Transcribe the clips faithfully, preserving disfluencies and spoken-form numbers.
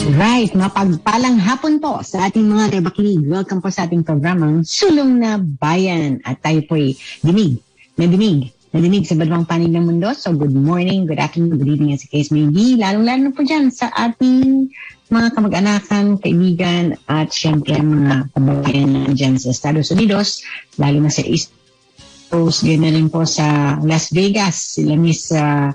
Right, mapagpalang hapon po sa ating mga rebaklig. Welcome po sa ating programang Sulong na Bayan. At tayo po'y dinig, nadinig, nadinig sa badwang panig ng mundo. So good morning, good afternoon, good evening as the case may be. Lalong-lalo po dyan sa ating mga kamag-anakan, kaibigan, at syempre mga kababayan na dyan sa Estados Unidos, lalo na sa East Coast, gano'n rin po sa Las Vegas, sila Miss uh,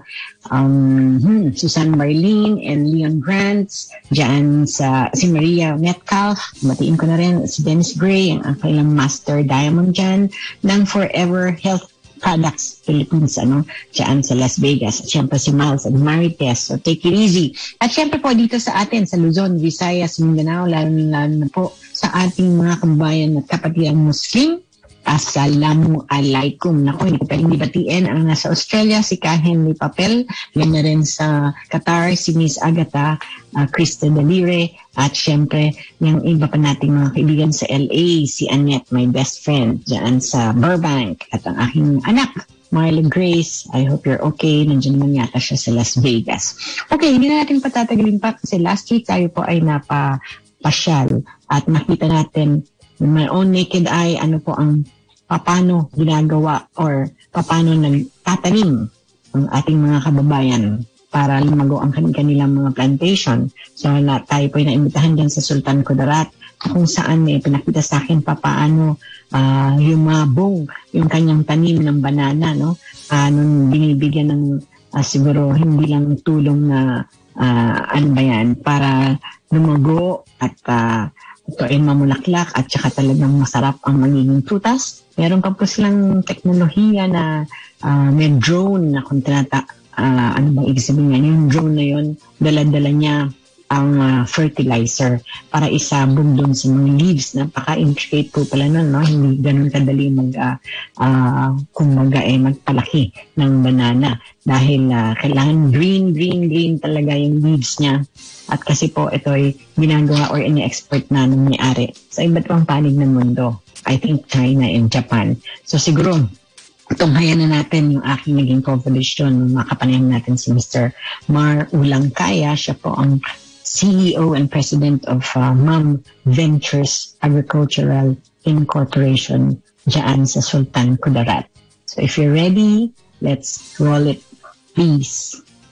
um, hmm, Susan Marlene and Leon Grants, dyan sa si Maria Metcalf, batiin ko na rin si Dennis Gray, ang kailang Master Diamond dyan, ng Forever Health Products Philippines, ano, dyan sa Las Vegas. At syempre si Miles at Marites, so take it easy. At syempre po dito sa atin, sa Luzon, Visayas, Mindanao, lalo-lalo na po sa ating mga kababayan at kapatiang Muslim, Assalamualaikum. Naku, hindi ko pwedeng dibatiin ang nasa Australia, si Kahen May Papel. Yan na rin sa Qatar, si Miss Agatha uh, Krista Dalire. At syempre, yung iba pa nating mga kaibigan sa L A, si Annette, my best friend, dyan sa Burbank. At ang aking anak, Marla Grace, I hope you're okay. Nandiyan naman yata siya sa Las Vegas. Okay, hindi na natin patatagalin pa kasi last week tayo po ay napapasyal at nakita natin with my own naked eye ano po ang paano ginagawa or paano nagtatanim ang ating mga kababayan para lumago ang kanilang mga plantation. So na, tayo po ay naimbitahan dyan sa Sultan Kudarat kung saan may pinakita sa akin paano uh, yumabong yung kanyang tanim ng banana, no? Uh, nung binibigyan ng uh, siguro hindi lang tulong na uh, ano ba yan, para lumago at uh, ito ay mamulaklak at saka talagang masarap ang magiging prutas. Meron pa po silang teknolohiya na uh, may drone na kung tinata, uh, ano bang ibig sabihin nga, yung drone na yun, dala-dala niya ang uh, fertilizer para isabog doon sa mga leaves. Napaka-intricate po pala nun, no? Hindi ganun kadali mag, uh, uh, kumbaga eh, magpalaki ng banana dahil uh, kailangan green, green, green talaga yung leaves niya. At kasi po ito ay ginagawa or ini-expert na ng may-ari sa iba't ibang panig ng mundo. I think China and Japan. So siguro, tunghayan na natin yung aking naging conversation, makapanayam natin si Mister Mar Ulangkaya. Siya po ang C E O and President of uh, Mom Ventures Agricultural Incorporation dyan sa Sultan Kudarat. So if you're ready, let's roll it, please.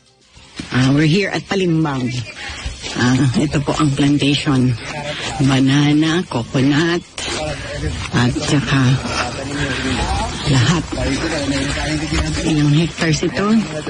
Uh, we're here at Palimbang. Uh, ito po ang plantation. Banana, coconut, at saka lahat. Ilang hectares ito?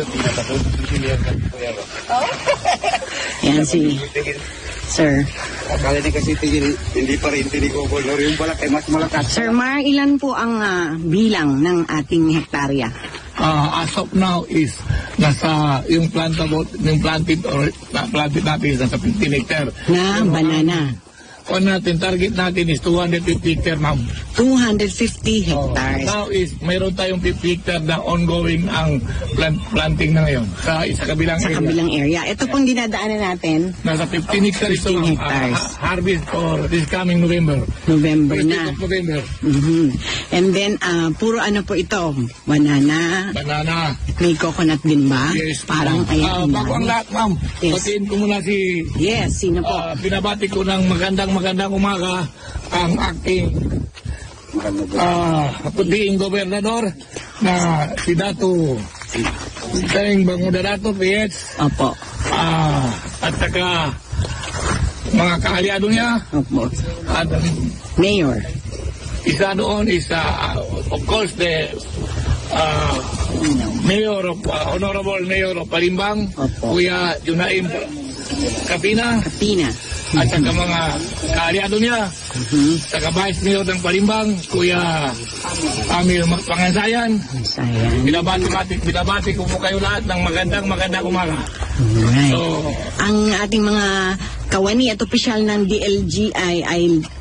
Yan si Sir. Akala ni kasi hindi pa rin tinigogol. Yung balak ay mas malakas. Sir Mar, ilan po ang uh, bilang ng ating hektarya? Uh, as of now is nasa yung planta yung planted or planted natin is nasa fifteen hectare. Na banana. O natin, target natin is two hundred fifty hectare, ma'am. two hundred fifty hectares. Uh, now is, mayroon tayong fifty hectare na ongoing ang plant, planting na ngayon sa, sa kabilang sa area. Sa kabilang area. Ito pong dinadaanan natin. Nasa fifteen hectares. fifteen hectares. Uh, harvest for this coming November. November na. November. Mm-hmm. And then, uh, puro ano po ito? Banana. Banana. May coconut din ba? Yes. Parang uh, ayan. Uh, bago ang lahat, ma'am. Yes. Patiin ko muna si... Yes, sino po? Uh, pinabati ko ng magandang magandang umaga ang aking uh, puting gobernador na si Dato Teng Bangudarato P H. Opo. Uh, at saka mga kaaliado niya. Opo. At Mayor. Isa doon is uh, of course the uh, Mayor of uh, Honorable Mayor of Palimbang. Opo. Kuya Junaim Kapina. Kapina. At saka mga kaaliado niya, mm-hmm. saka Vice Mayor ng Palimbang, Kuya Amir Pangansayan. Pangansayan. Binabati, binabati ko po kayo lahat ng magandang magandang umaga. Alright. So, ang ating mga kawani at opisyal ng D L G I ay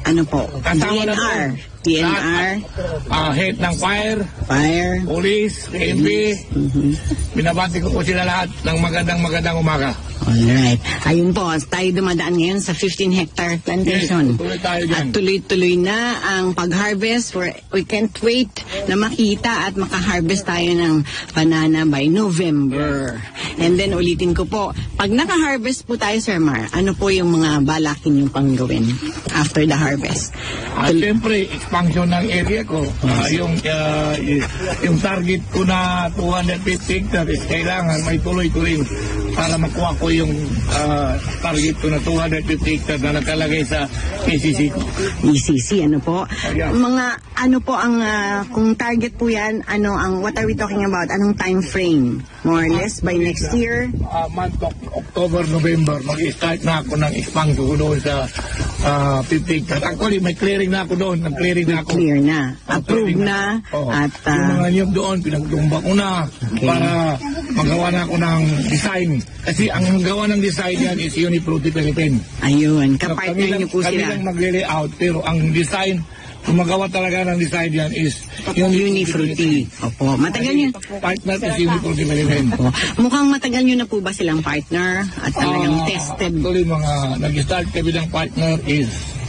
ano po? Kasama na D N R. doon. D N R. Ah, head ng fire, Fire. police, K N P. Mhm. Binabati ko po sila lahat ng magandang magandang umaga. Alright. Ayun po, tayo dumadaan ngayon sa fifteen hectare plantation. Yes, tuloy tayo dyan. At tuloy-tuloy na ang pag-harvest. For, we can't wait na makita at maka-harvest tayo ng banana by November. And then ulitin ko po, pag naka-harvest po tayo, Sir Mar, ano po yung mga balakin yung pang gawin after the harvest? At siyempre, expansion ng area ko. Ah, yung ah, y- yung target ko na two hundred fifty hectares, kailangan may tuloy-tuloy para makuha ko yung ah, target ko na two hundred fifty hectares na nakalagay sa K C C ko. E C C, ano po? Yeah. Mga, ano po ang, ah, kung target po yan, ano, ang, what are we talking about? Anong time frame? More or less by next year? Ah, month of October, November, mag-start na ako ng expansion ko doon sa ah, fifty hectares. Actually, may clearing na ako doon. Nag-clearing na ako. Clear na. Oh, Approved clearing na. Oo. At, yung ah, mga niyog doon, pinagtumba ko na Okay. para magawa na ako ng design. Kasi ang gawa ng design yan is Unipruti Philippines. ayun, Kami kapartner lang, niyo po kami sila. lang magre-layout, pero ang design, kung magawa talaga ng design yan is Unifruity. Opo, matagal niyo. Partner is Unipruti Philippines. Opo. Mukhang matagal niyo na po ba silang partner at talagang Ah, tested Actually, mga nag-start kami ng partner is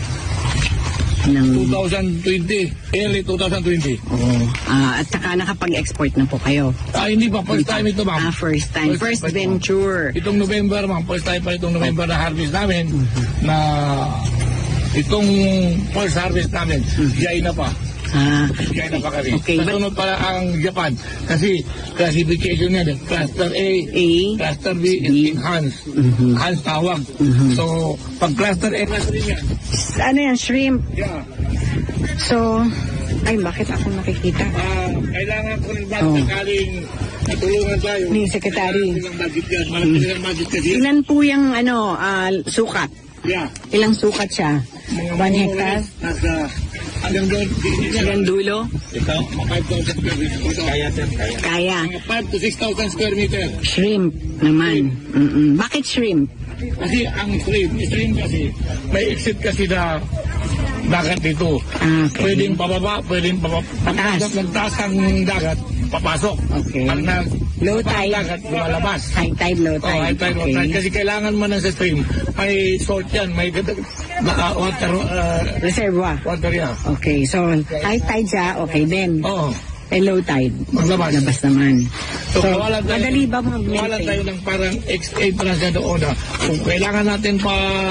ng... twenty twenty, early twenty twenty. Oh, ah, at saka nakapag-export na po kayo. Ah, hindi pa, first time ito, ma'am. Ah, first time. First First time. venture. Itong November, ma'am, first time pa itong November na harvest namin, na itong first harvest namin, jay na pa. Ah, Jay na pa kami. Okay, but- Kasunod pala ang Japan, kasi classification niya, cluster A, A, cluster B is B. enhanced. Mhm. Enhanced tawag. So, pag cluster A, cluster B yan. ano yan, shrimp. Yeah. So, ay, bakit ako nakikita? Ah, kailangan ko rin ba Oh. sakaling natulungan tayo. Ni Secretary. Kailangan silang budget yan. Malaki silang budget kasi. Ilan po yung, ano, ah, sukat? Yeah. Ilang sukat siya? Mga One mga hectare? Nasa hanggang doon. Hanggang dulo? Ito, mga five thousand square meter. Ito. Kaya, sir. Kaya. Kaya. Mga five to six thousand square meter. Shrimp naman. Mm-mm. Bakit shrimp? Kasi ang stream, stream kasi, may exit kasi na dagat dito. Ah, okay. Pwedeng pababa, pwedeng pababa. Pataas. Pag nagtaas ang dagat, papasok. Okay. Pag nag Low pag tide. dagat, lumalabas. High tide, low Oh, tide. high tide, low tide. Kasi kailangan mo na sa stream, may salt yan, may ganda- naka water, uh, Reservoir. water yan. Okay, so high tide siya, okay din. Oo. Eh, low tide. Maglabas. Labas naman. So, So, kawalan tayo, madali ba kawalan tayo mag-maintain? ng parang entrance na doon na kung kailangan natin pa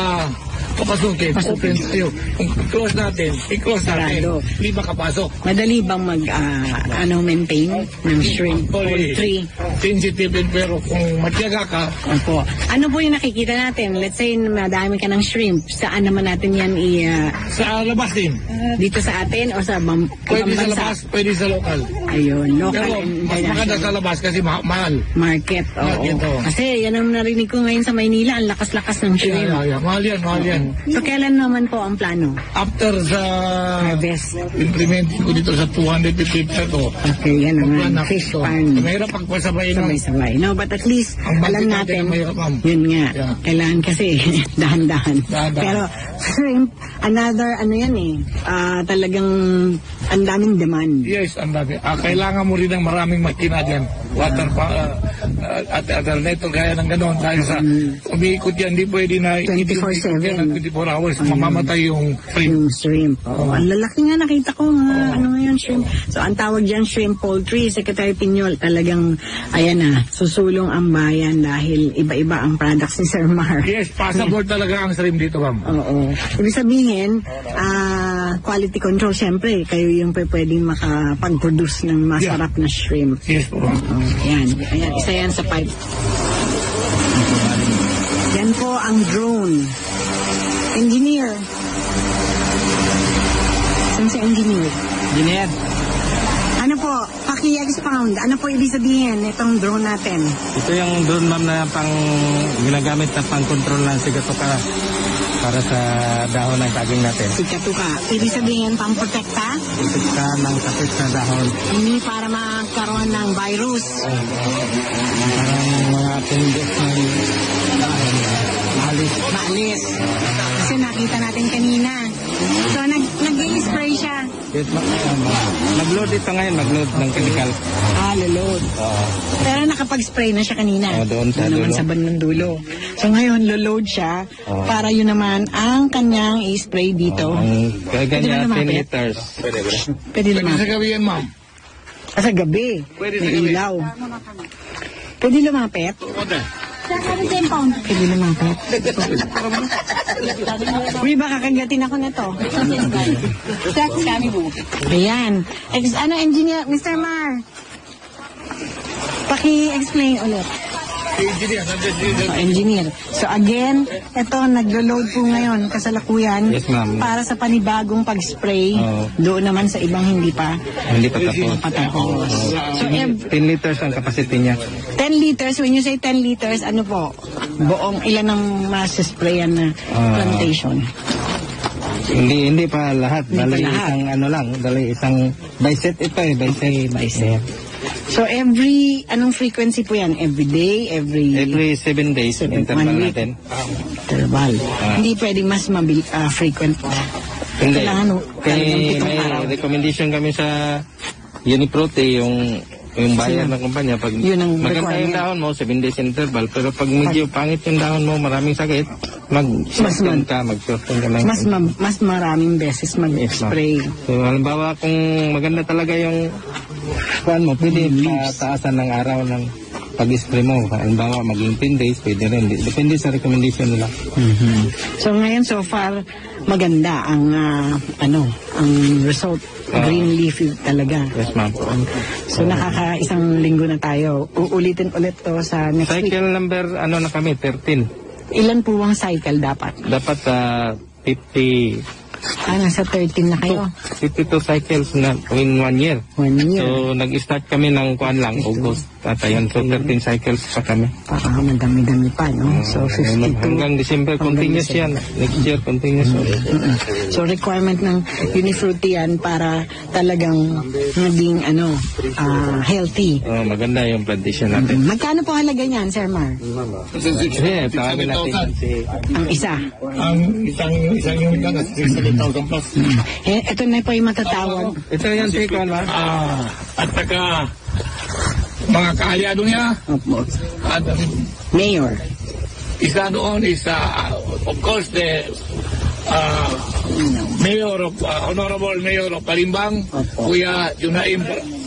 papasukin, open tayo. Kung close natin, i-close natin. Sarado. Hindi makapasok. Madali bang mag, ah, ano, maintain ng shrimp poultry? Sensitive din, pero kung matyaga ka, Opo. Ano po yung nakikita natin? Let's say madami ka ng shrimp. Saan naman natin yan i... ah, sa labas din. dito sa atin o sa bam- Pwede ibang sa bansa? labas, pwede sa local. Ayun, local Pero and mas maganda international. sa labas kasi ma- mahal. Market, oo. Market, oo. Kasi yan ang narinig ko ngayon sa Maynila, ang lakas-lakas ng Yeah, shrimp. yeah, yeah. Mahal yan, mahal yan. So kailan naman po ang plano? After sa Harvest. implementing ko dito sa two hundred fifty hectare ko, Okay, yan naman. Magpanak Fish ito. farm. Mahirap pagpasabayin ng Sabay-sabay. No, but at least Ang budget alam natin natin, ang mahirap, ma'am. yun nga, Yeah. kailangan kasi dahan-dahan. Dahan-dahan. Pero shrimp, another ano yan eh, ah, talagang ang daming demand. Yes, ang dami. Ah, kailangan mo rin ng maraming makina dyan. Water pa, ah, ah, at alternator gaya ng gano'n. Dahil sa umiikot yan, di pwede na twenty-four seven. yan ng twenty-four hours. Mamamatay yung frame. Yung shrimp. Oh, ang lalaki nga nakita ko mga ano ngayon shrimp. So ang tawag diyan shrimp poultry, Secretary Piñol, talagang ayan na, susulong ang bayan dahil iba-iba ang products ni Sir Mar. Yes, passable talaga ang shrimp dito, ma'am. Oo. Ibig sabihin, ah quality control, syempre, kayo yung pe- pwedeng makapag-produce ng masarap na shrimp. Yes po, ma'am. Oh, yan. Ayan, isa yan sa pipe. Yan po ang drone. Engineer. Saan si engineer? Engineer, Ano po, paki-expound. Ano po ibig sabihin itong drone natin? ito yung drone ma'am na pang ginagamit na pang control ng sigatoka para sa dahon ng saging natin. Si Katuka. Ibig sabihin pang-protekta? Isikta ng kapit na dahon. Hindi para magkaroon ng virus. Parang mga fungus ng dahon. Malis. Maalis. Kasi nakita natin kanina, So, nag, nag-i-spray siya. Yes, ma- um, nag-load ito ngayon, mag-load ng chemical. Ah, lulod. Oo. Pero nakapag-spray na siya kanina. Oo, doon sa naman dulo. sa bandang dulo. So, ngayon, lulod siya Oo. para yun naman ang kanyang i-spray dito. Ang Pwede kaganya ba ten lumapit? liters. Pwede Pwede lumapit. sa gabi yan, ma'am. Ah, sa gabi. Pwede sa May gabi. ilaw. Pwede lumapit? Pwede. Pwede lumapit. Uy, baka kagatin ako nito. Ayan. Ex ano, engineer, Mister Mar. Paki-explain ulit. Engineer, engineer. Oh, engineer. So again, ito naglo-load po ngayon kasalukuyan Yes, ma'am. para sa panibagong pag-spray. Oo. Doon naman sa ibang hindi pa Hindi pa tapos. patapos. So ev- ten liters ang capacity niya. ten liters, when you say ten liters, ano po? Buong ilan ang mas-sprayan na Ah. plantation? Hindi hindi pa lahat. Hindi pa Dali lahat. isang ano lang, dali isang bicep ito eh, bicep. Bicep. So every, anong frequency po yan? Every day? Every, Every seven days, Seven- interval one week. natin. interval? Ah. Hindi pwedeng mas mabil, ah, frequent po. Hindi. Kailangan, no, talagang Kaya pitong may araw. recommendation kami sa Uniprote, yung yung bayar ng kumpanya. Pag Yun ang maganda yung requirement. dahon mo, seven days interval. Pero pag medyo pangit yung dahon mo, maraming sakit, mag-shorten Mas- ka, mag-shorten ka ng... Mas, ma- mas maraming beses Yes, ma'am. mag-spray. So, halimbawa, kung maganda talaga yung kuhan mo, pwede pataasan ng araw ng pag-spray mo. Halimbawa, maging ten days, pwede rin. Depende sa recommendation nila. So ngayon, so far, maganda ang, ah, ano, ang result. Ah. Green leafy talaga. Yes, ma'am. So nakaka isang linggo na tayo. Uulitin ulit to sa next week. Cycle number, ano na kami, thirteen. Ilan po ang cycle dapat? Dapat sa fifty, Ah, nasa thirteen na kayo. fifty-two cycles na in one year. One year. So, nag-start kami ng kuan lang, August. At ayun, so thirteen cycles pa kami. Baka madami-dami pa, no? So, Ayun, fifty-two. hanggang December, Hanggang continuous December. yan. Next year, continuous. Mm-mm. So, requirement ng Unifruity yan para talagang maging, ano, ah, healthy. Oh, maganda yung plantation natin. Magkano po halaga niyan, Sir Mar? Kasi, tawagin natin yan si... Ang isa. Ang isang isang unit na nasa sixty thousand plus. Eh, ito na po yung matatawag. Ito yan si Kuan, ma? Ah, at saka mga kaalyado niya Opo. at Mayor. isa doon is uh, of course the uh, Mayor of uh, Honorable Mayor of Palimbang, Opo. Kuya Junaim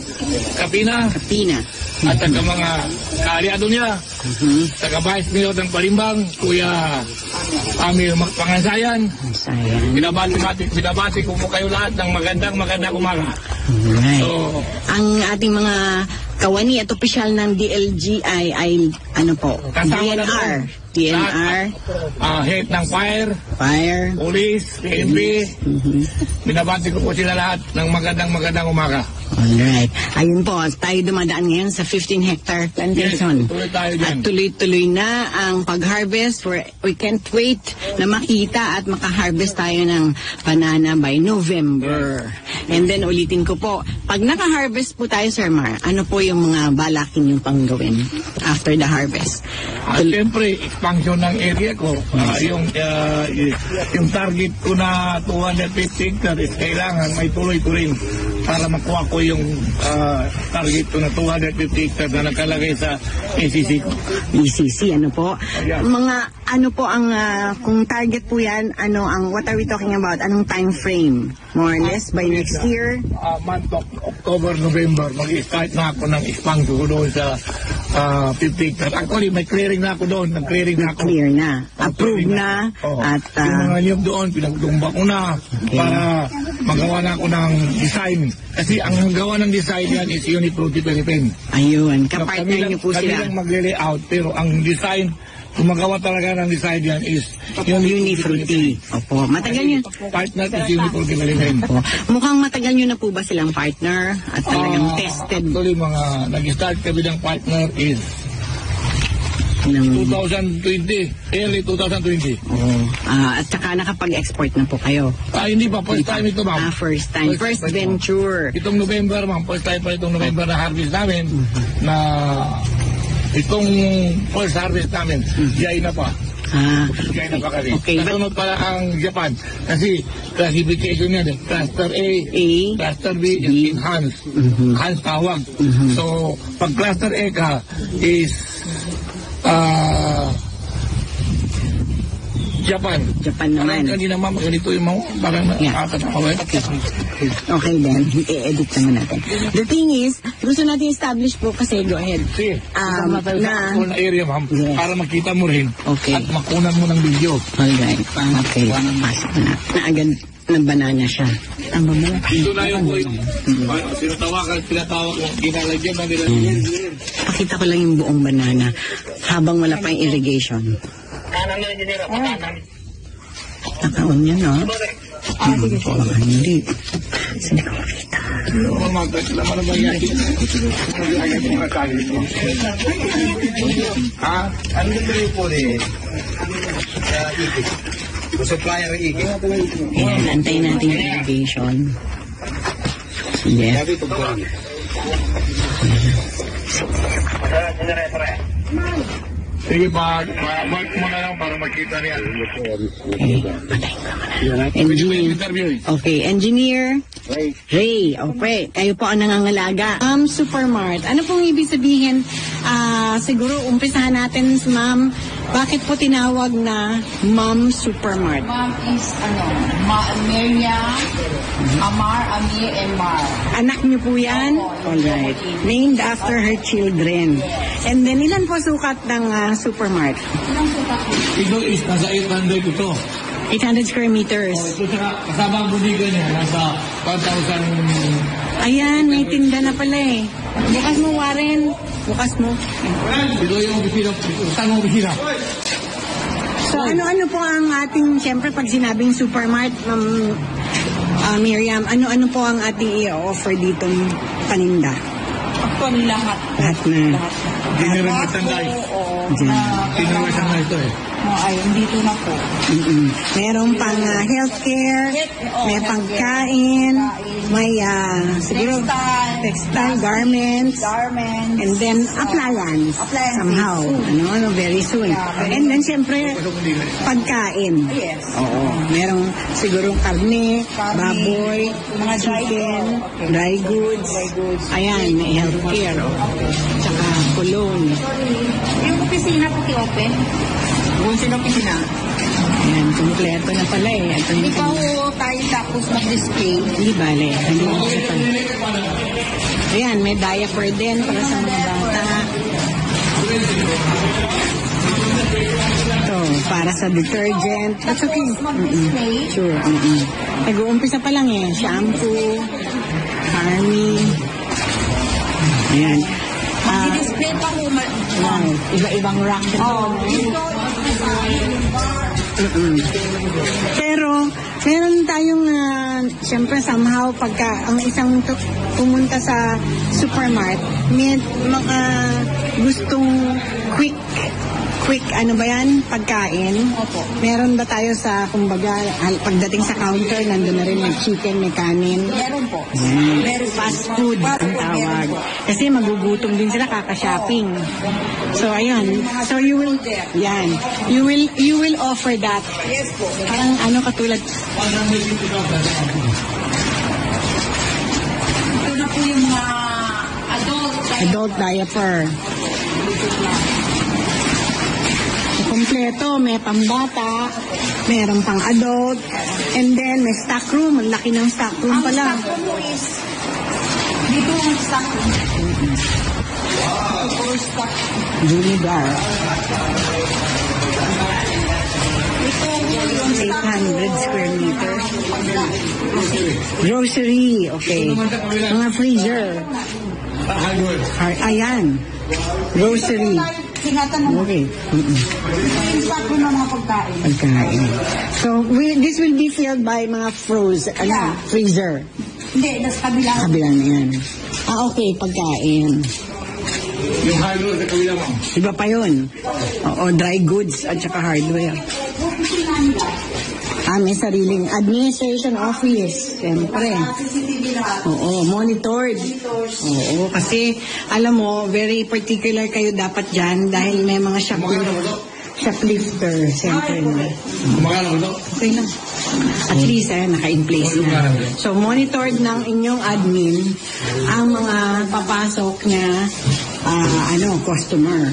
Kapina, Pina. at saka mga kaalyado niya, saka Vice Mayor ng Palimbang, Kuya Amir Pangansayan. Sayang. Binabati-bati, binabati ko po kayo lahat ng magandang magandang umaga. Alright. So, Ang ating mga kawani at opisyal ng D L G I ay ano po? Kasama D N na R. doon. D N R. uh, head ng fire, Fire. police, P N P, binabati ko po sila lahat ng magandang magandang umaga. Alright. Ayun po, tayo dumadaan ngayon sa fifteen hectare plantation. Yes, tuloy tayo dyan. At tuloy-tuloy na ang pag-harvest. For, we can't wait na makita at maka-harvest tayo ng banana by November. And then ulitin ko po, pag naka-harvest po tayo, Sir Mar, ano po yung mga balakin yung pang gawin after the harvest? At siyempre, expansion ng area ko, ah, yung ah, y- yung target ko na two hundred fifty hectares, kailangan may tuloy-tuloy para makuha ko yung ah, target ko na two hundred fifty hectares na nakalagay sa A C C ko. E C C, ano po? Yeah. Mga ano po ang, ah, kung target po yan, ano ang, what are we talking about? Anong time frame? More or less by next year? Ah, month of October, November, mag-start na ako ng expansion ko doon sa ah, fifty hectares. Actually, may clearing na ako doon, nag-clearing na ako. Clear na. Approved na. Oo. At, yung ah, mga niyog doon, pinagdumba ko na para magawa na ako ng design. Kasi ang gawa ng design yan is Unifruity Philippines. ayun, Kami kapartner lang- niyo po kami sila. lang magre-layout, pero ang design, kung magawa talaga ng design yan is Unifruity. Opo, matagal nyo. Partner is Unifruity Philippines. Opo. Mukhang matagal nyo na po ba silang partner at talagang Ah, tested Actually, mga nag-start kami ng partner is ng... twenty twenty, early twenty twenty. Oh, ah, at saka nakapag-export na po kayo. Ah, hindi pa, first time ito, Ah, ma'am. first time. First, First- venture. Itong November, ma'am, first time pa itong November na harvest namin, na itong first harvest namin, yay na pa. Ah, China pa kasi. Okay. Kasunod pala ang Japan. Kasi classification niya, cluster A, A, cluster B, B. is enhanced. Mhm. Enhanced tawag. Mhm. So, pag cluster A ka, is ah Japan. Japan Parang naman. kanina ma'am, ganito yung mga, parang Yeah. nakakatawa. Okay then, i-edit naman natin. The thing is, gusto natin establish po kasi, go ahead. Sige, Um, um, na, na- area ma'am, Yes. para makita mo rin. Okay. At makunan mo ng video. Alright. Okay. Pasok na. Naagad ng banana siya. Ang banana. Ito na yung boy. Sinatawakan, pinatawag ko, ginalagyan na nila. Pakita ko lang yung buong banana habang wala pa yung irrigation. Kanan na engineer, kanan. Naka-on yan, no? Ah, sige, sige. Hindi. Hindi ko makita. Laman na ba yan? Ha? Ano ba yung po eh? Supplier Iki. Ayan, antayin natin yung irrigation. Sige. Sabi ito po. Sige pa, mark mo na lang para makita niya. Okay, patayin ko muna. Pwede mo Engineer. yung interview eh. Okay, engineer. Ray, okay. Kayo po ang nangangalaga. Ma'am Supermart, ano pong ibig sabihin? Ah, siguro umpisahan natin, ma'am, bakit po tinawag na Ma'am Supermart? Mom is, ano, Ma Amelia, Amar, Amir, and Mar. Anak niyo po yan? Alright. Named after her children. And then, ilan po sukat ng ah, Supermart? Ito is nasa eight hundred ito. eight hundred square meters. Ito sa kasama ang budiga niya, nasa one thousand. Ayan, may tinda na pala eh. Bukas mo, Warren. Bukas mo. Ito yung opisina, saan ang opisina? So, ano-ano po ang ating, siyempre, pag sinabing Supermart, Ma'am ah, Miriam, ano-ano po ang ating i-offer ditong paninda? Actually, lahat. Lahat na. Lahat na. General merchandise. Oo. Diyan. na- Tinawag na ito eh. Oh, ayun, dito na po. Mm-mm. Merong pang ah, healthcare, may pagkain, may ah, siguro Textile, textile, garments, Garments. and then appliance, Appliances. somehow. Ano, ano, very soon. Yeah. And then, siyempre, pagkain. Yes. Oo. Merong siguro karne, Karne, baboy, mga dry chicken, goods. Okay. dry goods. Dry goods. Ayan, may healthcare. Oh. Tsaka cologne. Yung opisina po open. Kung sino opisina? Ayan, kumpleto na pala eh. Ito Hindi yung pa ho tayo tapos mag-display. Hindi bale. Hindi mo kasi pa. Ayan, may diaper din para sa mga bata. Ito, para sa detergent. That's okay. Mag-display. Sure. Mm-mm. Nag-uumpisa pa lang eh. Shampoo, Harmy. Ayan. Ah, Display pa ho. ma- wow. Iba-ibang rack ito. Oh, dito. Mm-mm. Pero, meron tayong, uh, siyempre somehow, pagka ang isang tu- pumunta sa supermart, may mga gustong quick, quick, ano ba yan, pagkain. Opo. Meron ba tayo sa, kumbaga, al- pagdating sa counter, nandun na rin may chicken, may kanin. Meron po. Yan. Meron Fast food Fast ang food, tawag. meron po. Kasi magugutom din sila kaka-shopping. So ayun. So you will yan. You will you will offer that. Yes po. Parang ano katulad Ito na po yung mga adult. adult diaper. Kompleto, may pambata, meron pang adult, and then may stock room. Ang laki ng stock room Ang pala. stock po is dito ang stock room. Wow. Stock. Junigar. Ito yung eight hundred square meters. Grocery, okay. Mga freezer. Ar- Ayan. Grocery. tinatanong. Okay. Mm-mm. Yung stock room ng mga pagkain. Pagkain. So, we, this will be filled by mga frozen, ano, Yeah. freezer. Hindi, nasa kabila. Kabila na yan. Ah, okay, pagkain. Yung hardware sa kabila mo. Iba pa yun. Oo, dry goods at saka hardware. Ah, may sariling administration office. Siyempre. C C T V lahat. Oo, monitored. Oo, kasi alam mo, very particular kayo dapat dyan dahil may mga shopkeeper, shoplifter, siyempre na. Kumakalang ito? Okay lang. At least, eh, naka-in place na. So, monitored ng inyong admin ang mga papasok na uh, ano, customer.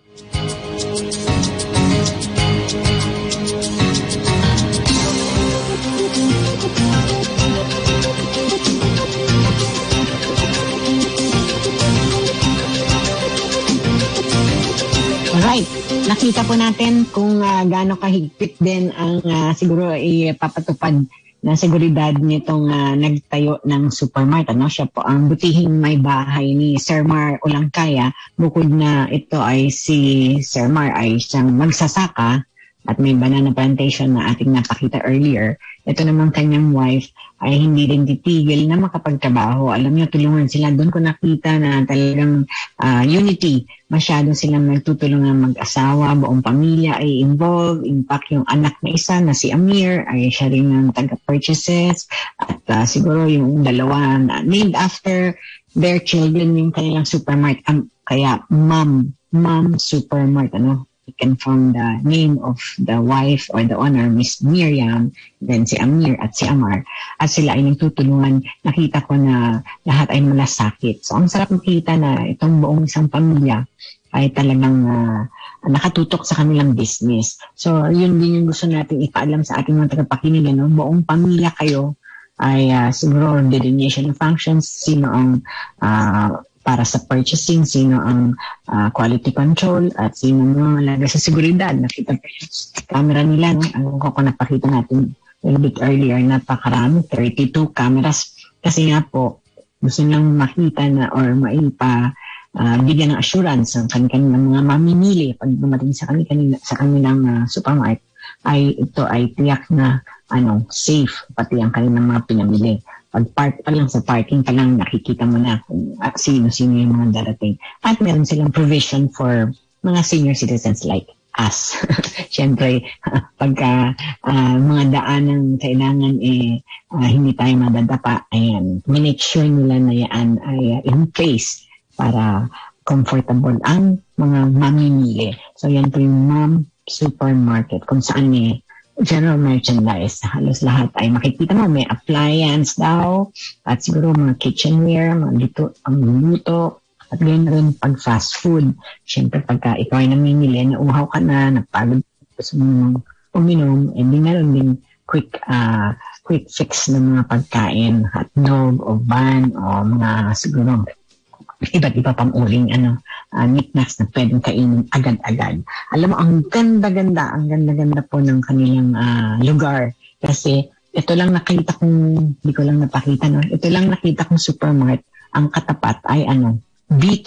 Alright, nakita po natin kung uh, gaano kahigpit din ang uh, siguro ipapatupad na seguridad nitong uh, nagtayo ng supermarket. Ano? Siya po ang butihing may bahay ni Sir Mar Ulangkaya. Bukod na ito ay si Sir Mar ay siyang magsasaka at may banana plantation na ating napakita earlier. Ito namang kanyang wife ay hindi rin titigil na makapagtrabaho. Alam niyo, tulungan sila. Doon ko nakita na talagang uh, unity. Masyado silang nagtutulungan mag-asawa, buong pamilya ay involved. In fact, yung anak na isa na si Amir ay siya rin ang taga-purchases. At uh, siguro yung dalawa na named after their children yung kanilang supermarket. Um, kaya mom, mom supermarket, ano? Taken from the name of the wife or the owner, Miss Miriam, then si Amir at si Amar. At sila ay nagtutulungan. Nakita ko na lahat ay malasakit. So, ang sarap makita na itong buong isang pamilya ay talagang uh, nakatutok sa kanilang business. So, yun din yung gusto natin ipaalam sa ating mga tagapakinig. No? Buong pamilya kayo ay uh, siguro delineation of functions, sino ang uh, para sa purchasing, sino ang uh, quality control, at sino ang malaga sa seguridad. Nakita pa yung camera nila, no? Ang ko napakita natin a little bit earlier, napakarami, thirty-two cameras. Kasi nga po, gusto nilang makita na or maipa uh, bigyan ng assurance ang kanilang mga mamimili pag dumating sa kanilang, sa kanilang uh, supermarket, ay ito ay tiyak na ano, safe, pati ang kanilang mga pinamili. Pag park pa lang, sa parking pa lang, nakikita mo na kung uh, sino-sino yung mga darating. At meron silang provision for mga senior citizens like us. Siyempre, pagka uh, mga daan ng kailangan eh, uh, hindi tayo madadapa, ayan, minake sure nila na yan ay uh, in place para comfortable ang mga mamimili. So yan po yung mom supermarket kung saan eh, general merchandise. Halos lahat ay makikita mo. May appliance daw at siguro mga kitchenware, mga luto, ang luto, at ganyan rin pag fast food. Siyempre pagka ikaw ay namimili, nauhaw ka na, napagod gusto mo uminom, hindi eh, meron din quick uh, quick fix ng mga pagkain, hotdog o van o mga siguro iba't iba pang uling ano, uh, knickknacks na pwedeng kainin agad-agad. Alam mo, ang ganda-ganda, ang ganda-ganda po ng kanilang uh, lugar. Kasi ito lang nakita kong, hindi ko lang napakita, no? Ito lang nakita kong supermarket. Ang katapat ay ano, beach.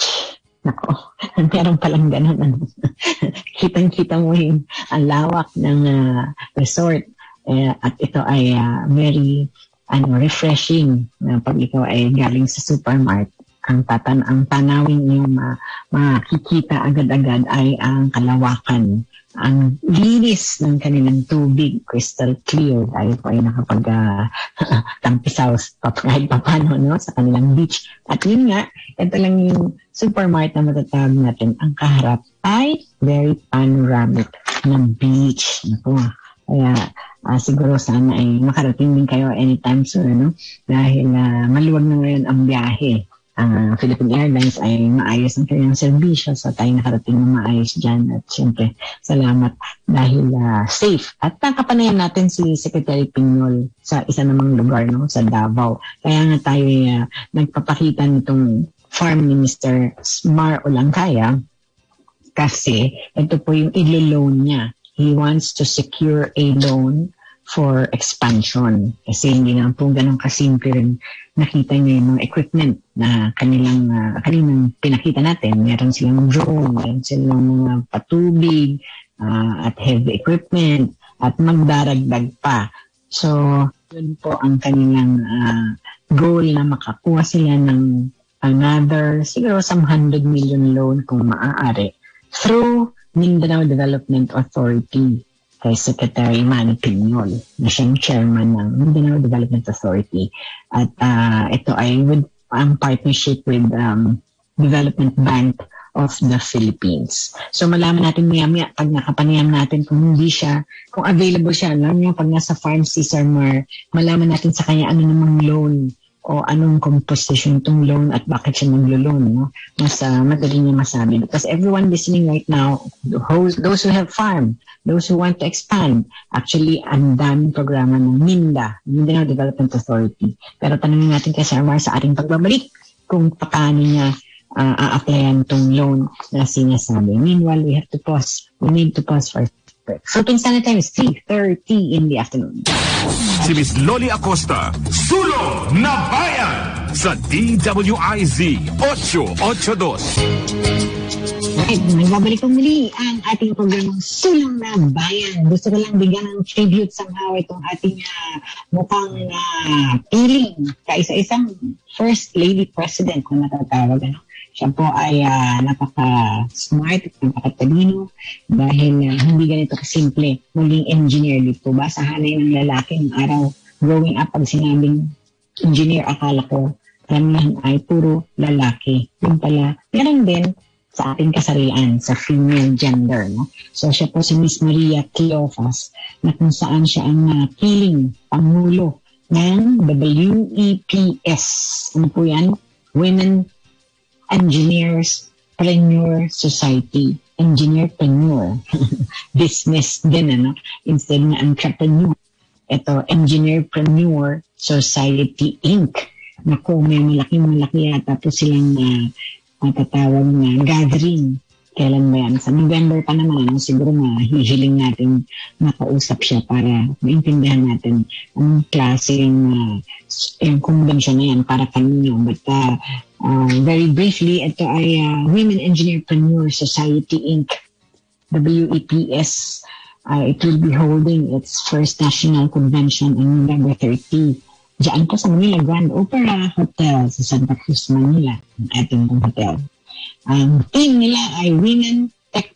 Nako, meron palang ganun. Ano? Kitang-kita mo yung ang lawak ng uh, resort. Eh, at ito ay uh, very ano, refreshing na uh, pag ikaw ay galing sa supermarket. Ang tatan ang tanawin niyo ma, makikita agad-agad ay ang kalawakan, ang linis ng kanilang tubig, crystal clear. Tayo po ay nakapag uh, tampisaw kahit papano, no, sa kanilang beach. At yun nga, ito lang yung supermarket na matatawag natin. Ang kaharap ay very panoramic ng beach. Naku, kaya uh, siguro sana ay makarating din kayo anytime soon, no? Dahil uh, maluwag na ngayon ang biyahe. Ang uh, Philippine Airlines ay maayos ang kanyang serbisyo, so tayo nakarating na maayos dyan. At syempre, salamat dahil uh, safe. At nakapanayan natin si Secretary Piñol sa isa namang lugar, no, sa Davao. Kaya nga tayo uh, nagpapakita nitong farm ni Mister Mar Ulangkaya kasi ito po yung ilo-loan niya. He wants to secure a loan for expansion. Kasi hindi na po ganun kasimple rin. Nakita niyo yung mga equipment na kanilang, uh, kanilang pinakita natin. Meron silang drone, meron silang mga patubig, uh, at heavy equipment, at magdaragdag pa. So, yun po ang kanilang uh, goal na makakuha sila ng another, siguro some hundred million loan kung maaari through Mindanao Development Authority kay Secretary Manny Piñol, na siyang chairman ng Mindanao Development Authority. At uh, ito ay with ang partnership with um, Development Bank of the Philippines. So malaman natin maya-maya pag nakapanayam natin kung hindi siya, kung available siya, alam niyo pag nasa farm si Sir Mar, malaman natin sa kanya ano namang loan o anong composition itong loan at bakit siya naglo-loan, no? Mas uh, madali niya masabi. Because everyone listening right now, those, those who have farm, those who want to expand, actually, ang daming programa ng MINDA, Mindanao Development Authority. Pero tanongin natin kay Sir Mar sa ating pagbabalik kung paano niya uh, a-applyan itong loan na sinasabi. Meanwhile, we have to pause. We need to pause for Philippine Standard Time is three thirty in the afternoon. Si Miss Loli Acosta, Sulong na Bayan sa D W I Z eight eight two. Right, nagbabalik ko muli ang ating programang Sulong na Bayan. Gusto ko lang bigyan ng tribute somehow itong ating uh, mukhang uh, piling kaisa-isang First Lady President na natatawag. Ano? Siya po ay uh, napaka-smart at napaka-talino dahil uh, hindi ganito kasimple maging engineer dito ba? Sa hanay ng lalaki ng araw growing up, pag sinabing engineer, akala ko karamihan ay puro lalaki. Yung pala, meron din sa ating kasarian, sa female gender. No? So siya po si Miss Maria Cleofas na kung saan siya ang uh, piling pangulo ng W E P S. Ano po yan? Women Engineers Preneur Society. Engineerpreneur. Business din, ano? Instead na entrepreneur. Ito, Engineerpreneur Society Incorporated. Naku, may malaki-malaki yata po silang uh, matatawag na gathering. Kailan ba yan? Sa November pa naman, ano? Siguro na hihiling natin makausap siya para maintindihan natin ang klase yung, uh, yung convention na yan para kanino. But uh, uh, very briefly, ito ay uh, Women Engineerpreneur Society Incorporated. W E P S. Uh, it will be holding its first national convention on November thirtieth. Diyan po sa Manila Grand Opera Hotel sa Santa Cruz, Manila. Ang ating hotel. Ang theme nila ay Women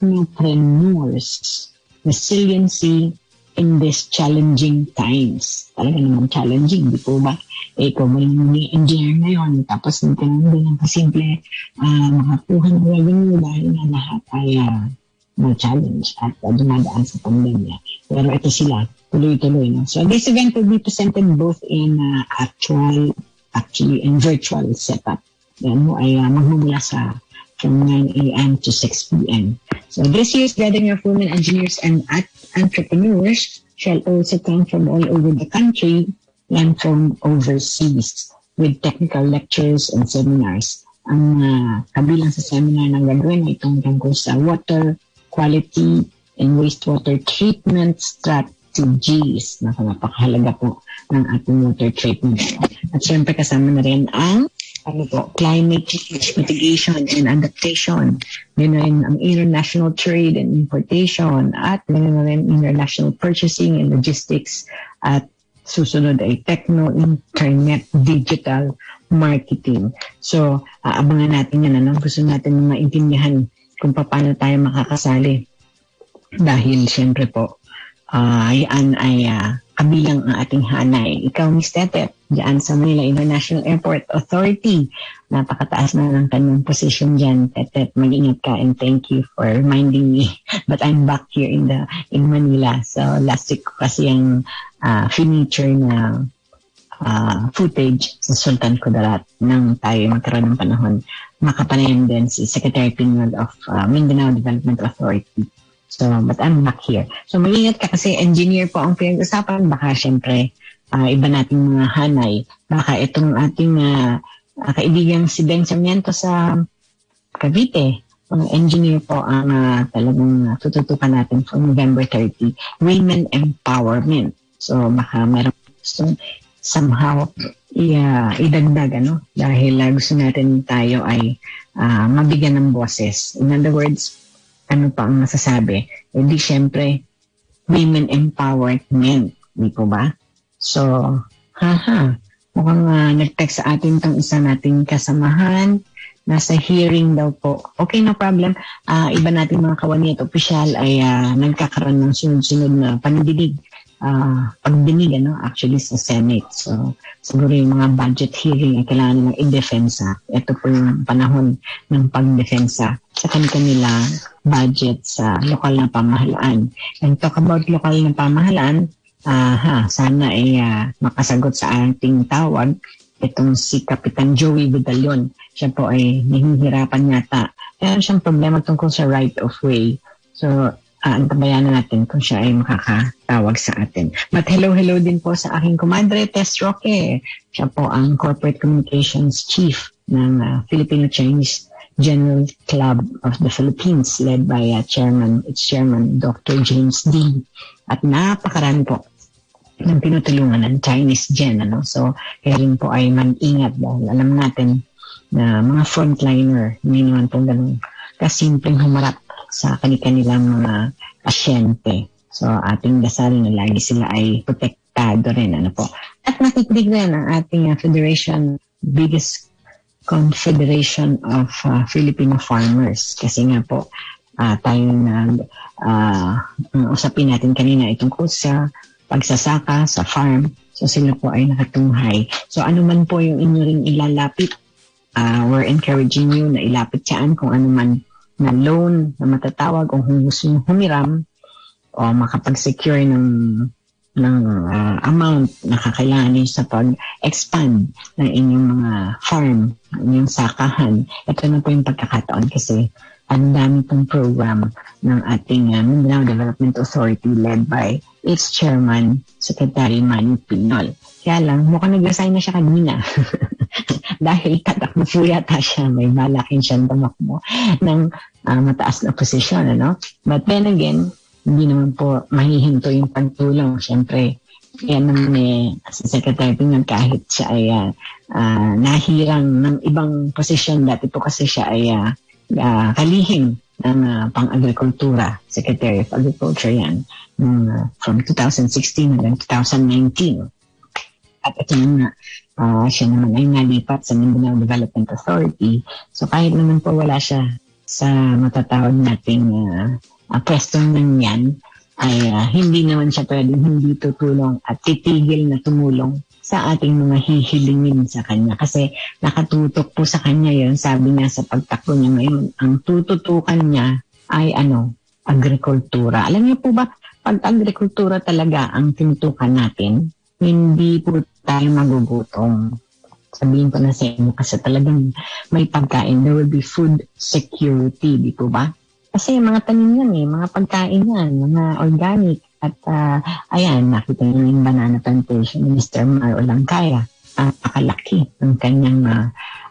Technopreneurs, Resiliency in these Challenging Times. Talaga naman challenging, di po ba? Eh, ikaw ba yung engineer ngayon? Tapos hindi ka naman ng kasimple uh, makakuha ng revenue dahil na lahat ay uh, no challenge at uh, dumadaan sa pandemya. Pero ito sila, tuloy-tuloy. No? So this event will be presented both in uh, actual, actually in virtual setup. Yan mo ay uh, magmumula sa from nine a.m. to six p.m. So this year's gathering of women engineers and entrepreneurs shall also come from all over the country and from overseas with technical lectures and seminars. Ang uh, kabilang sa seminar ng gagawin ay itong tungkol sa water quality and wastewater treatment strategies. Napakahalaga po ng ating water treatment. At syempre kasama na rin ang ano po, climate change mitigation and adaptation. Yun na rin ang international trade and importation at yun na rin international purchasing and logistics at susunod ay techno, internet, digital marketing. So, aabangan natin yan. Ano? Gusto natin maintindihan kung paano tayo makakasali. Dahil, siyempre po, uh, yan ay uh, kabilang ang ating hanay. Ikaw, Miz Tete, dyan sa Manila International Airport Authority. Napakataas na ng kanyang position dyan. Tete, mag-ingat ka and thank you for reminding me. But I'm back here in the in Manila. So, last week ko kasi yung uh, finiture na uh, footage sa Sultan Kudarat nang tayo magkaroon ng panahon. Makapanayam din si Secretary Pinuel of uh, Mindanao Development Authority. So, but I'm back here. So, mag-ingat ka kasi engineer po ang pinag-usapan. Baka syempre, uh, iba nating mga hanay. Baka itong ating uh, uh, kaibigan si Ben Sarmiento sa Cavite, ang engineer po ang uh, talagang uh, tututukan natin for November thirtieth. Women Empowerment. So, baka meron gustong somehow i- idagdag, ano? Dahil uh, gusto natin tayo ay uh, mabigyan ng boses. In other words, ano pa ang masasabi? Hindi syempre, women empowerment. Di po ba? So, haha, mukhang uh, nag-text sa atin itong isa nating kasamahan. Nasa hearing daw po. Okay, no problem. Uh, iba nating mga kawani at opisyal ay uh, nagkakaroon ng sunod-sunod na pandidig uh, pagdinig, ano, actually sa Senate. So, siguro yung mga budget hearing ay kailangan nilang i-defensa. Ito po yung panahon ng pag-defensa sa kanila budget sa lokal na pamahalaan. And talk about lokal na pamahalaan, uh, ha, sana ay uh, makasagot sa ating tawag itong si Kapitan Joey Vidalion. Siya po ay nahihirapan yata. Meron siyang problema tungkol sa right of way. So, Uh, antabayan na natin kung siya ay makakatawag sa atin. But hello, hello din po sa aking kumadre, Tess Roque. Siya po ang Corporate Communications Chief ng uh, Filipino-Chinese General Club of the Philippines, led by uh, Chairman, its Chairman, Doctor James D. At napakarami po ng tinutulungan ng Chinese Gen. Ano? So, kaya rin po ay mag-ingat dahil alam natin na mga frontliner, hindi naman po ganun kasimpleng humarap sa kanilang mga pasyente. So, ating dasal na lagi sila ay protektado rin. Ano po. At nakikinig rin ang ating uh, Federation, biggest confederation of uh, Filipino farmers. Kasi nga po, uh, tayo na uh, usapin natin kanina itong sa pagsasaka sa farm. So, sila po ay nakatunghay. So, ano man po yung inyo rin ilalapit, uh, we're encouraging you na ilapit siyaan kung ano man na loan na matatawag o kung gusto nyo humiram o makapag-secure ng, ng uh, amount na kakailangan nyo sa pag-expand ng inyong mga farm, inyong sakahan. Ito na po yung pagkakataon kasi ang dami pong program ng ating uh, Mindanao Development Authority led by its chairman, Secretary Manny Pinol. Kaya lang, mukhang nag-resign na siya kanina. Dahil tatakbo po yata siya, may malaking siyang tamakbo ng uh, mataas na posisyon, ano? But then again, hindi naman po mahihinto yung pagtulong. Siyempre, yan naman eh, sa Secretary Pinol, kahit siya ay uh, uh, nahirang ng ibang posisyon, dati po kasi siya ay uh, uh, kalihim ng uh, pang-agrikultura, Secretary of Agriculture yan, uh, from two thousand sixteen hanggang two thousand nineteen. At ito nga, uh, siya naman ay nalipat sa Mindanao Development Authority. So kahit naman po wala siya sa matatawag nating uh, uh, pwestong nang yan, ay uh, hindi naman siya pwedeng hindi tutulong at titigil na tumulong sa ating mga hihilingin sa kanya. Kasi nakatutok po sa kanya yun. Sabi niya sa pagtakbo niya ngayon, ang tututukan niya ay ano, agrikultura. Alam niyo po ba, pag agrikultura talaga ang tinutukan natin, hindi po tayo magugutom. Sabihin ko na sa inyo kasi talagang may pagkain. There will be food security, di po ba? Kasi mga tanim yan eh, mga pagkain yan, mga organic. At uh, ayan, nakita niyo yung banana plantation ni Mister Mar Olangkaya. Napakalaki ng kanyang uh,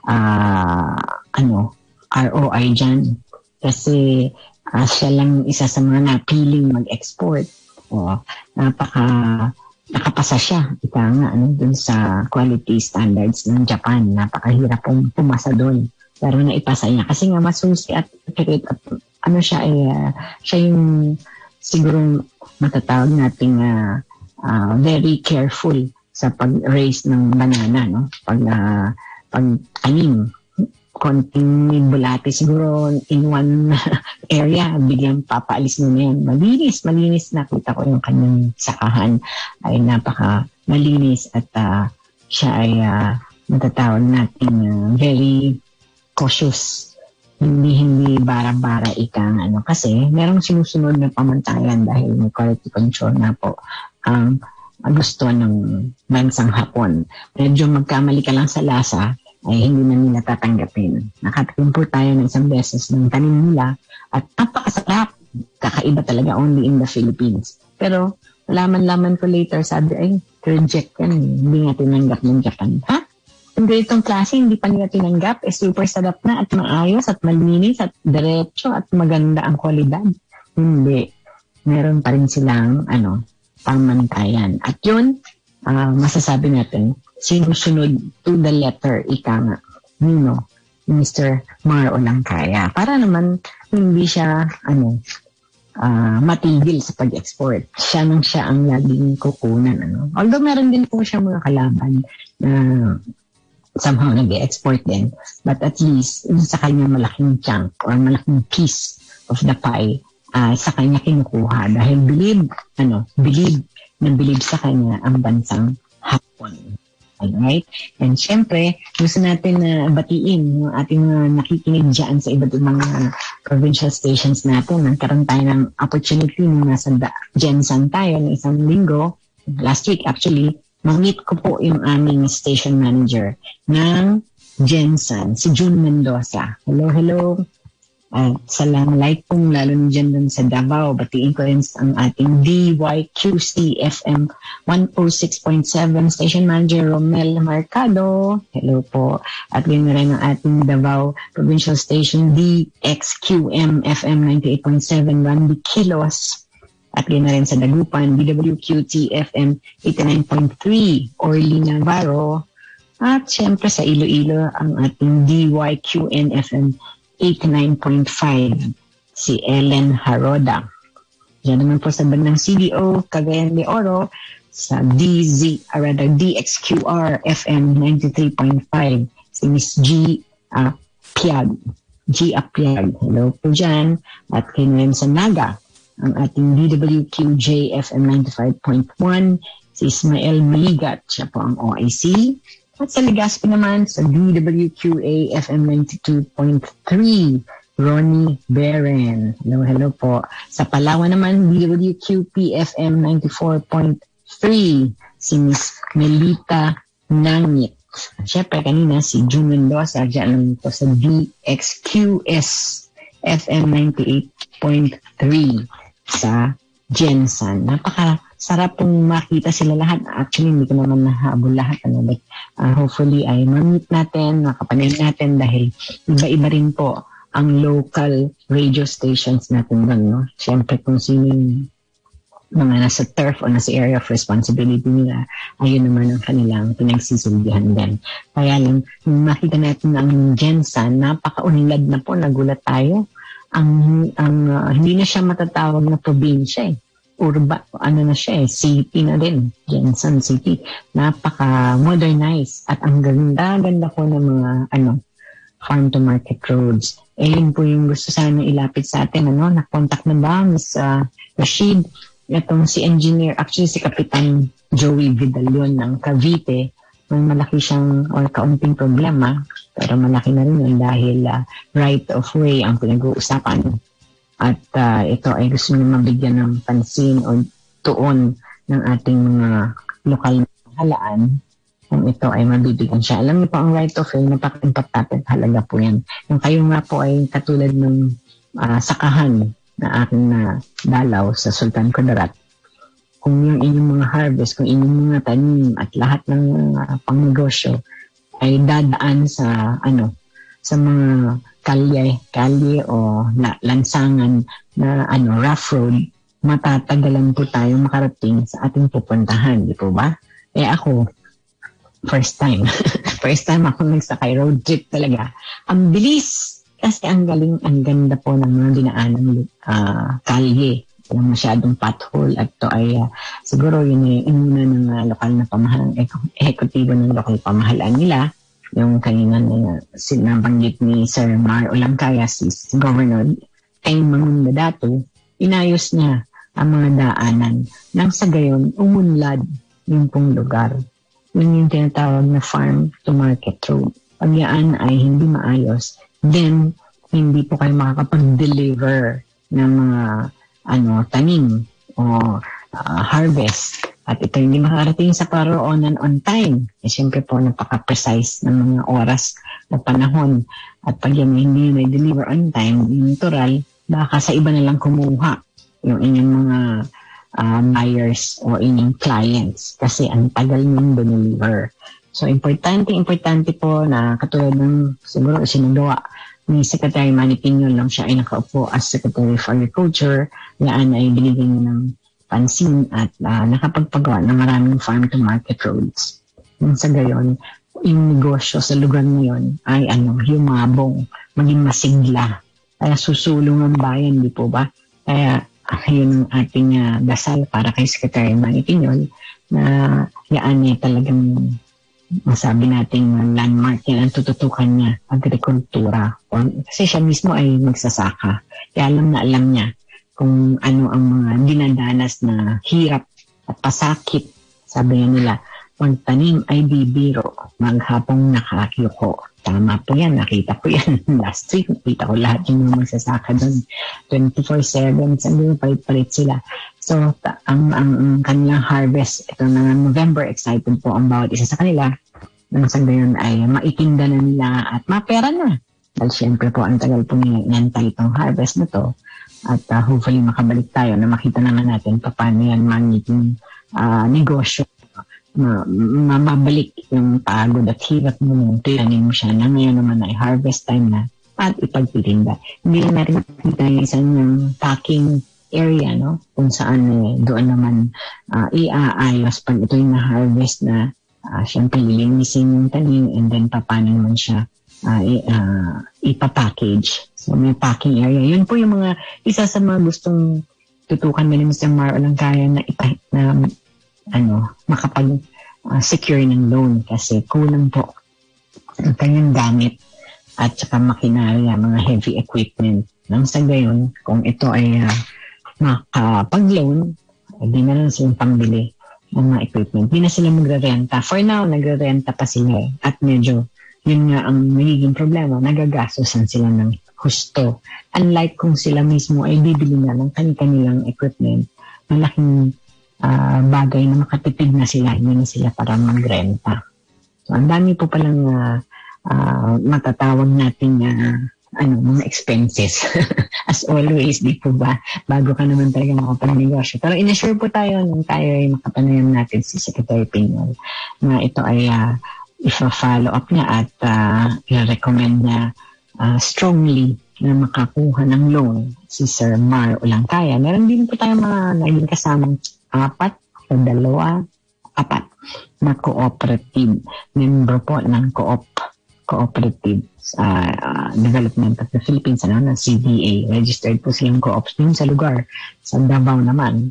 uh, ano, R O I dyan. Kasi uh, siya lang isa sa mga napiling mag-export. O, napaka... nakapasa siya, ika nga, ano, dun sa quality standards ng Japan. Napakahirap pong pumasa doon. Pero naipasa niya. Kasi nga masusi at accurate at ano siya, ay, uh, siya yung siguro matatawag nating uh, uh, very careful sa pag-raise ng banana, no? Pag, uh, pag-anim. Konting bulati siguro in one area, biglang papaalis na yan. Malinis, malinis. Nakita ko yung kanyang sakahan ay napaka malinis at uh, siya ay uh, matatawag natin uh, very cautious. Hindi, hindi bara-bara ikang ano. Kasi merong sinusunod na pamantayan dahil may quality control na po ang um, gusto ng bansang Hapon. Medyo magkamali ka lang sa lasa, ay hindi na nila tatanggapin. Nakatikim po tayo ng isang beses ng tanim nila at napakasarap. Kakaiba talaga, only in the Philippines. Pero laman-laman ko later, sabi ay, reject yan. Hindi nga tinanggap ng Japan. Ha? Yung ganitong klase, hindi pa nila tinanggap. Eh, super sarap na at maayos at malinis at diretso at maganda ang kwalidad. Hindi. Meron pa rin silang ano, pamantayan. At yun, uh, masasabi natin, sinusunod to the letter, ika nga, Nino, Mister Mar Olangkaya. Para naman hindi siya ano, uh, matigil sa pag-export. Siya nang siya ang laging kukunan. Ano? Although meron din po siya mga kalaban na somehow nag-export din. But at least, sa kanya malaking chunk or malaking piece of the pie, uh, sa kanya kinukuha. Dahil believe, ano, believe nabilib sa kanya ang bansang Hapon. Alright? And syempre, gusto natin na uh, batiin yung ating uh, nakikinig dyan sa iba't ibang uh, provincial stations natin. Nagkaroon tayo ng opportunity nung nasa Gensan tayo ng isang linggo, last week actually, ma-meet ko po yung aming station manager ng Gensan, si June Mendoza. Hello, hello. At uh, Assalamualaikum, lalo na dyan dun sa Davao. Batiin ko rin ang ating D Y Q C F M one oh six point seven Station Manager Romel Marcado. Hello po. At yun rin ang ating Davao Provincial Station D X Q M F M ninety-eight point seven Randy Kilos. At yun rin sa Dagupan D W Q T F M eighty-nine point three Orly Navarro. At syempre sa Iloilo ang ating D Y Q N F M eighty-nine point five, si Ellen Haroda. Diyan naman po sa bandang C D O, Cagayan de Oro, sa D Z, or rather D X Q R F M ninety-three point five, si Miss G. Uh, Piag. G. Apiag. Hello po dyan. At kinayon sa Naga, ang ating D W Q J F M ninety-five point one, si Ismael Maligat, siya po ang O I C. At sa Legazpi naman, sa D W Q A F M ninety-two point three, Ronnie Beren. Hello, hello po. Sa Palawan naman, D W Q P F M ninety-four point three, si Miss Melita Nangit. Siyempre, kanina si June Mendoza, dyan naman po sa D X Q S F M ninety-eight point three sa Gensan. Napaka sarap pong makita sila lahat. Actually, hindi ko naman nahabol lahat. Ano, but, uh, hopefully, ay ma-meet natin, makapanay natin dahil iba-iba rin po ang local radio stations natin doon. No? Siyempre, kung sino yung mga nasa turf o nasa area of responsibility nila, ayun naman ang kanilang pinagsisilbihan din. Kaya lang, nung makita natin ang Gensan, napaka-unlad na po, nagulat tayo. Ang, ang uh, hindi na siya matatawag na probinsya eh. Urba, ano na siya eh, city na din, Gensan City. Napaka-modernized at ang ganda-ganda po ng mga ano, farm-to-market roads. Eh, yun po yung gusto sana ilapit sa atin, ano, na-contact na ba, Miss uh, Rashid? Itong si engineer, actually si Kapitan Joey Vidalion ng Cavite, may malaki siyang or kaunting problema, pero malaki na rin yun dahil uh, right of way ang pinag-uusapan. At uh, ito ay gusto niyo mabigyan ng pansin o tuon ng ating mga uh, lokal na halaan kung ito ay mabibigyan siya. Alam niyo po ang right of way, napaka-importante halaga po yan. Yung kayo nga po ay katulad ng uh, sakahan na aking na dalaw sa Sultan Kudarat. Kung yung inyong mga harvest, kung inyong mga tanim at lahat ng uh, pangnegosyo ay dadaan sa ano sa mga kalye, kalye o na, lansangan na ano, rough road, matatagalan po tayo makarating sa ating pupuntahan, di po ba? Eh ako, first time. first time ako nagsakay road trip talaga. Ang bilis! Kasi ang galing, ang ganda po ng mga dinaanan uh, kalye. Walang masyadong pothole at to ay uh, siguro yun ay inuna ng uh, lokal na pamahalaan, ek- ekotibo ng lokal pamahalaan nila. Yung kanina na sinabanggit ni Sir Mar Olangkaya, si Governor Teng Mangunda Dato, inayos niya ang mga daanan nang sa gayon umunlad yung pong lugar. Yun yung tinatawag na farm to market road. Pag yan ay hindi maayos, then hindi po kayo makakapag-deliver ng mga ano tanim o uh, harvest. At ito hindi makarating sa paroonan on time. Eh, siyempre po, napaka-precise ng mga oras na panahon. At pag yan hindi na deliver on time, natural, baka sa iba na lang kumuha yung inyong mga uh, buyers o inyong clients. Kasi ang tagal nyung deliver. So, importante, importante po na katulad ng siguro sinagawa ni Secretary Manny Piñol lang siya ay nakaupo as Secretary for Agriculture. Yan ay binigyan ng pansin at uh, nakapagpagawa ng maraming farm-to-market roads. Nang sa gayon, yung negosyo sa lugar ngayon ay ano, humabong, maging masigla. Kaya susulong ang bayan, di po ba? Kaya yun ang ating uh, dasal para kay Secretary Manny Piñol na yaan ay talagang masabi nating landmark yan ang tututukan niya, agrikultura. Or, kasi siya mismo ay magsasaka. Kaya alam na alam niya kung ano ang mga dinadanas na hirap at pasakit. Sabi nga nila, magtanim ay di biro, maghapong nakakiyoko. Tama po yan, nakita ko yan last week. Nakita ko lahat yung mga magsasaka doon. twenty-four seven, saan yung palit-palit sila. So, ta- ang, ang, ang kanilang harvest, ito na November, excited po ang bawat isa sa kanila. Nang sa gayon ay maitinda na nila at mapera na. Dahil syempre po, ang tagal po nantay itong harvest na to. At uh, hopefully makabalik tayo na makita naman natin paano yan magiging uh, negosyo. Ma- ma- mabalik yung pagod at hirap mo nung tiranin mo siya na ngayon naman ay harvest time na at ipagtitinda. Hindi lang natin makita yung isang yung packing area, no? Kung saan eh, doon naman uh, iaayos pag ito yung na-harvest na uh, siyempre lilinisin yung tanim and then paano naman siya uh, i- uh, ipapackage. So may packing area. Yun po yung mga isa sa mga gustong tutukan na ni Mister Mar o lang kaya na ipa- na ano, makapag-secure uh, ng loan kasi kulang po ang kanyang gamit at saka makinarya, mga heavy equipment. Nang sa gayon, kung ito ay uh, makapag-loan, hindi na lang silang pangbili ng mga equipment. Hindi na sila magre-renta. For now, nagre-renta pa sila eh. At medyo, yun nga ang magiging problema, nagagastosan sila ng husto. Unlike kung sila mismo ay bibili na ng kanilang equipment, malaking Uh, bagay na makatipid na sila, hindi na sila para magrenta. So, ang dami po palang uh, uh, matatawag natin uh, ano, mga expenses. As always, di po ba? Bago ka naman talaga makapanegosyo. Pero inassure po tayo nung tayo ay makapanayam natin si Secretary Piñol na ito ay uh, ifa-follow up niya at uh, i-recommend niya uh, strongly na makakuha ng loan si Sir Mar Olangkaya. Meron din po tayo mga naging kasamang apat o dalawa, apat na cooperative. Member po ng Co-op, Cooperative uh, uh, Development of the Philippines, ano, na C D A. Registered po silang co-ops din sa lugar, sa Davao naman,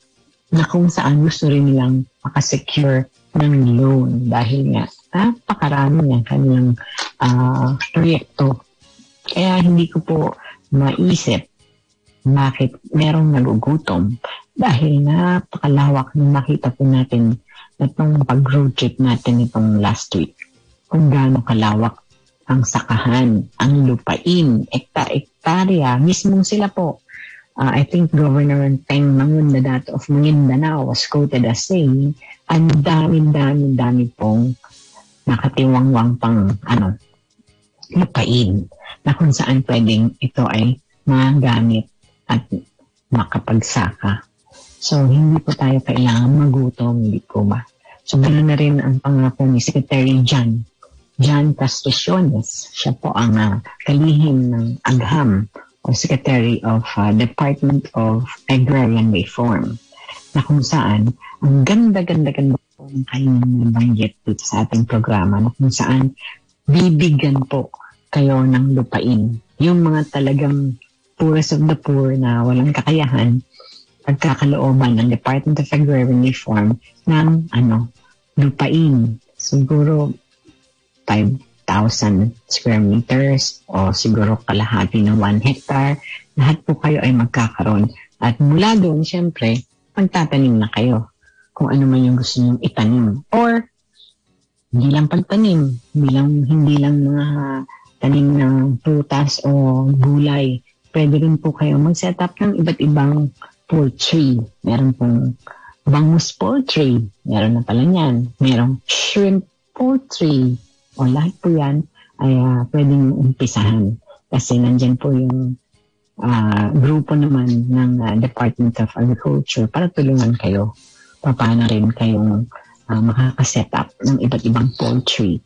na kung saan gusto rin nilang makasecure ng loan dahil nga napakarami ng kanilang uh, proyekto. Kaya hindi ko po maisip bakit merong nagugutom dahil napakalawak nung nakita po natin itong pag-road trip natin itong last week. Kung gaano kalawak ang sakahan, ang lupain, ekta-ektarya, mismong sila po. Uh, I think Governor Teng Mangundadato of Mindanao was quoted as saying, ang dami-dami-dami pong nakatiwangwang pang ano, lupain na kung saan pwedeng ito ay magamit at makapagsaka. So, hindi po tayo kailangan magutom, hindi po ba? So, ganoon na rin ang pangako ni Secretary John. John Castaciones. Siya po ang uh, kalihim ng AGHAM o Secretary of uh, Department of Agrarian Reform. Na kung saan, ang ganda-ganda-ganda po ng kanyang nabanggit dito sa ating programa na kung saan bibigyan po kayo ng lupain. Yung mga talagang poorest of the poor na walang kakayahan, pagkakalooban ng Department of Agrarian Reform ng ano, lupain. Siguro five thousand square meters o siguro kalahati ng one hectare. Lahat po kayo ay magkakaroon. At mula doon, syempre, magtatanim na kayo kung ano man yung gusto nyo itanim. Or, hindi lang pagtanim, hindi lang, hindi lang mga tanim ng prutas o gulay. Pwede rin po kayo mag-set up ng iba't ibang poultry. Meron pong bangus poultry. Meron na pala yan. Merong shrimp poultry. O lahat po yan ay uh, pwedeng umpisahan. Kasi nandyan po yung uh, grupo naman ng uh, Department of Agriculture para tulungan kayo. Paano rin kayong uh, makakaset up ng iba't ibang poultry.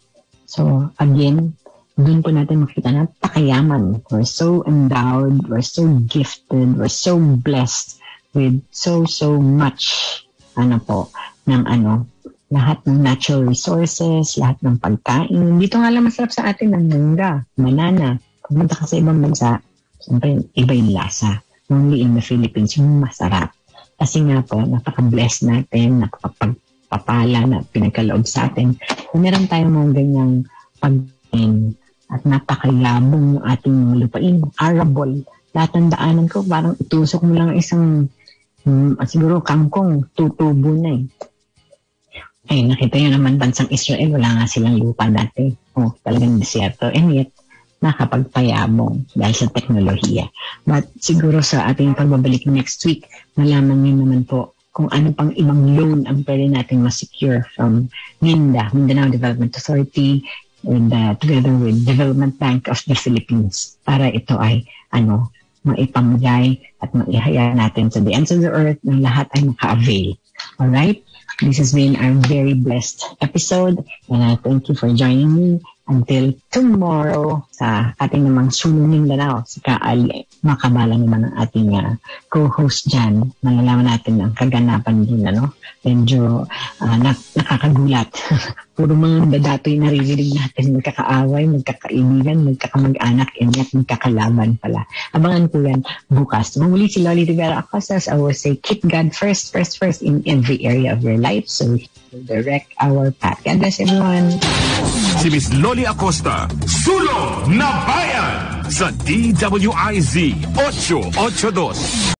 So again, doon po natin makita na pakayaman. We're so endowed, we're so gifted, we're so blessed with so, so much, ano po, ng ano, lahat ng natural resources, lahat ng pagkain. Dito nga lang masarap sa atin ang mangga, banana. Pumunta ka sa ibang bansa, siyempre, iba yung lasa. Only in the Philippines, yung masarap. Kasi nga po, napaka-blessed natin, nakapagpapala na pinagkaloob sa atin. Kung meron tayong mga ganyang pagkain, at napakayabong yung ating lupain, arable. Lahat ng daanan ko, parang itusok mo lang isang Hmm, siguro kangkong tutubo na eh. Ay, nakita nyo naman bansang Israel, wala nga silang lupa dati. Oh, talagang desierto. And yet, nakapagpayabong dahil sa teknolohiya. But siguro sa ating pagbabalik next week, malaman nyo naman po kung ano pang ibang loan ang pwede natin ma-secure from MINDA, Mindanao Development Authority, and uh, together with Development Bank of the Philippines, para ito ay ano, maipamigay at maihaya natin sa the ends of the earth na lahat ay maka-avail. Alright? This has been our very blessed episode, and I thank you for joining me. Until tomorrow sa ating namang Sulong Mindanao, si Kaali. Makabala naman ang ating uh, co-host dyan. Malalaman natin ang kaganapan din, ano? Medyo uh, nak- nakakagulat. Puro mga dadatoy naririnig natin, magkakaaway, magkakaibigan, magkakamag-anak, and yet magkakalaban pala. Abangan ko yan bukas. Muli si Loli Rivera Acosta, I will say, keep God first, first, first in every area of your life, so we will direct our path. God bless everyone. Si Miss Loli Acosta, Sulong na Bayan sa D W I Z eight eight two.